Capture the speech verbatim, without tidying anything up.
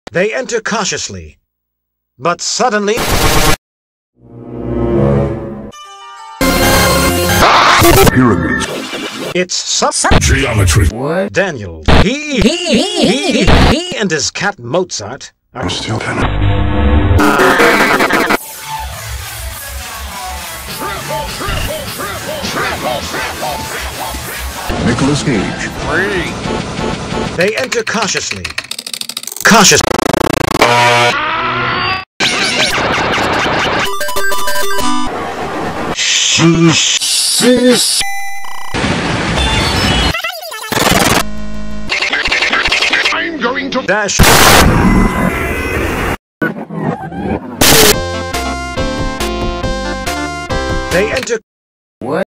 They enter cautiously, but suddenly... Pyramids. It's some... Geometry. What? Daniel. He... He... He... He... He and his cat Mozart are... I'm still kind Nicolas Cage. They enter cautiously. Cautious. Shh. I'm going to Dash.